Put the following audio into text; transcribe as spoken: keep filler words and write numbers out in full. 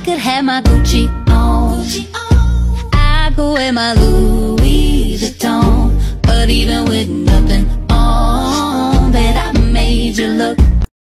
could have my Gucci on, I could wear my Louis Vuitton, but even with